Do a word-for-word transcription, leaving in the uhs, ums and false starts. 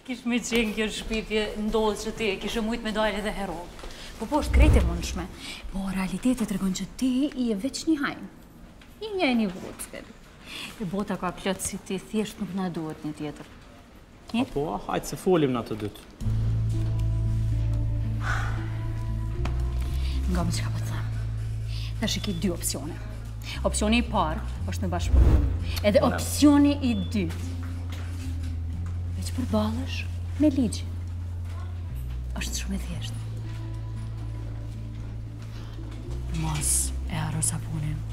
Kish me qenë kjo shpifje ndodhë që ti kishe mujt me dalë edhe hero. Po po është krejt e mundshme. Po realiteti tregon që ti i e veç një hajmë. I një e një vockën. E bota ka plot si ti, thjesht nuk na duhet një tjetër. Po, hajtë se folim në të dytë. Nga më që ka po të thëmë. Tash i ki dy opcione. Opcioni i parë është në bashkëpunim. Edhe opcioni i dytë. Veç përballësh me ligjin. Është shumë e thjeshtë. Mos e harro sapunin.